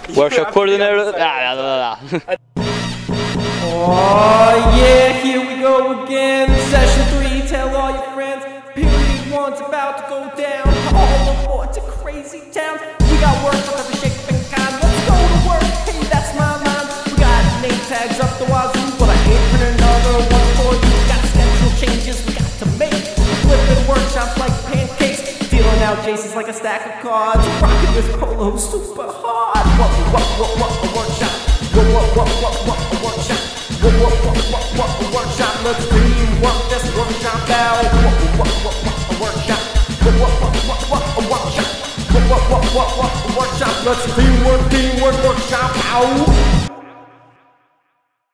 Workshop coordinator. Oh yeah, here we go again. Session 3, tell all your friends. Period 1's about to go down. All aboard to crazy town. We got work for every shape and kind. Let's go to work, hey, that's my line. We got name tags up the wazoo, but I ain't printing another one for you. Got schedule changes we got to make. Flipping workshops like pancakes. Dealing out Jasons like a stack of cards. Rocking this polo super hard. What a workshop. What a workshop. What a workshop. Let's teamwork this workshop out. What a workshop. What a workshop. What a workshop. Let's teamwork workshop out.